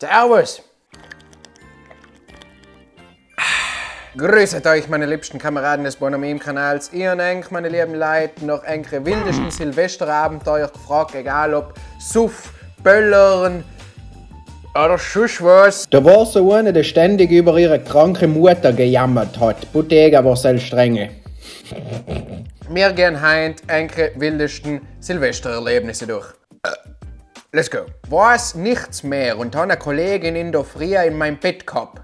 Servus! Grüßet euch, meine liebsten Kameraden des Bonomeem-Kanals. Ich und euch, meine lieben Leute, nach eure wildesten Silvesterabenteuer gefragt, egal ob Suff, Böllern oder sonst was. Da war so eine, der ständig über ihre kranke Mutter gejammert hat. Bottega war sehr strenge. Wir gehen heute eure wildesten Silvestererlebnisse durch. Let's go. Weiß nichts mehr und habe eine Kollegin in der Früh in meinem Bett gehabt.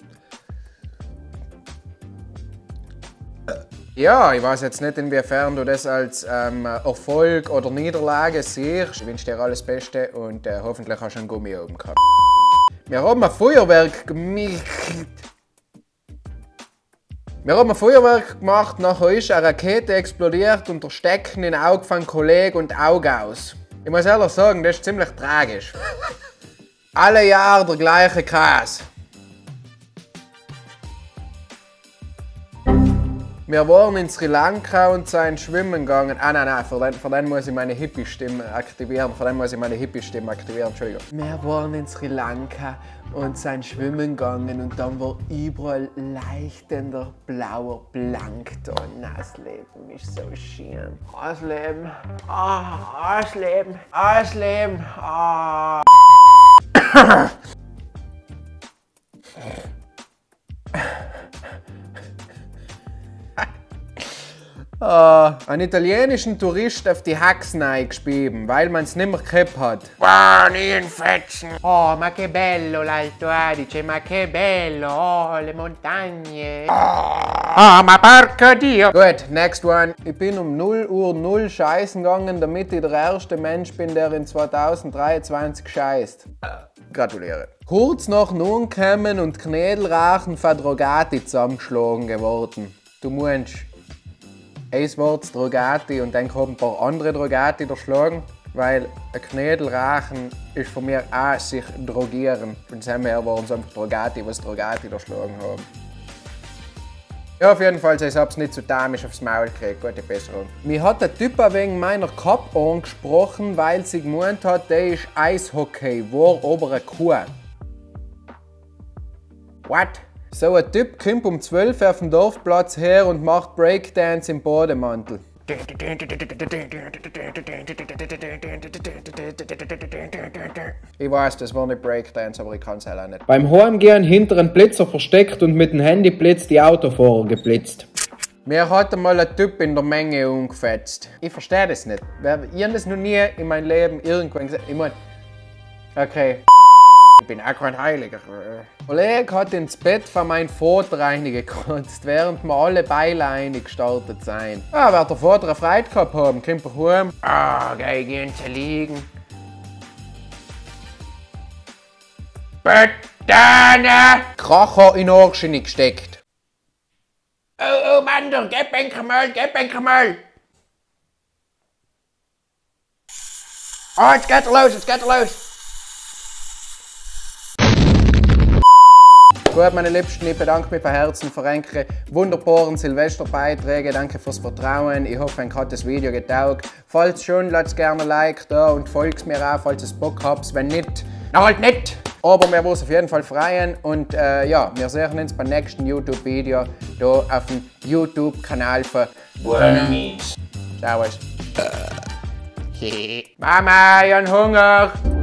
Ja, ich weiß jetzt nicht, inwiefern du das als Erfolg oder Niederlage siehst. Ich wünsche dir alles Beste und hoffentlich hast du einen Gummi oben gehabt. Wir haben ein Feuerwerk gemacht, nachher ist eine Rakete explodiert und der Stecken in den Auge von Kollegen und Auge aus. Ich muss ehrlich sagen, das ist ziemlich tragisch. Alle Jahre der gleiche Kreis. Wir waren in Sri Lanka und sind schwimmen gegangen. Nein, für den muss ich meine Hippie-Stimme aktivieren. Entschuldigung. Wir waren in Sri Lanka und sind schwimmen gegangen und dann war überall leuchtender blauer Plankton. Das Leben ist so schön. Das Leben. Das Leben. Das Leben. Einen italienischen Tourist auf die Haxen eingeschrieben, weil man es nicht mehr gehabt hat. Wow, nie ein Fetzen. Oh, ma che bello l'Alto Adige, ma che bello, oh, le montagne. Oh, ma porca Dio. Gut, next one. Ich bin um 0 Uhr 0 scheißen gegangen, damit ich der erste Mensch bin, der in 2023 scheißt. Gratuliere. Kurz nach nun kommen und Knädelrachen von Drogati zusammengeschlagen geworden. Du meinst, eins war das Drogati und dann kommen ein paar andere Drogati erschlagen, weil ein Knädelrachen ist von mir auch sich drogieren. Von dem her waren es einfach Drogati, was Drogati erschlagen haben. Ja, auf jeden Fall, ich hab's nicht so damisch aufs Maul gekriegt, gute Besserung. Mir hat der Typ wegen meiner Kappe angesprochen, weil sie gemeint hat, der ist Eishockey, war aber eine Kuh. What? So ein Typ kommt um 12 Uhr auf dem Dorfplatz her und macht Breakdance im Bademantel. Ich weiß, das war nicht Breakdance, aber ich kann es auch nicht. Beim Heimgehen hinter einem Blitzer versteckt und mit dem Handyblitz die Autofahrer geblitzt. Mir hat einmal ein Typ in der Menge umgefetzt. Ich verstehe das nicht. Ich habe das noch nie in meinem Leben irgendwann gesagt. Ich meine, okay. Ich bin auch kein Heiliger. Ein Kollege hat ins Bett von meinem Vater reingekotzt, während wir alle Beile eingestartet sind. Ja, wird der Vater eine Freude gehabt haben, kommt er heim. Gehen zu liegen. Betane! Kracher in den Arsch gesteckt. Oh Mann, gib ein Mal. Oh, jetzt geht er los. Gut, meine Liebsten, ich bedanke mich von Herzen für eure wunderbaren Silvesterbeiträge. Danke fürs Vertrauen. Ich hoffe, euch hat das Video getaugt. Falls schon, lasst gerne ein Like da und folgt mir auch, falls ihr Bock habt. Wenn nicht, na halt nicht. Aber wir würden uns auf jeden Fall freuen. Und ja, wir sehen uns beim nächsten YouTube-Video hier auf dem YouTube-Kanal von Bonomeem. Servus. Mama, ich hab Hunger.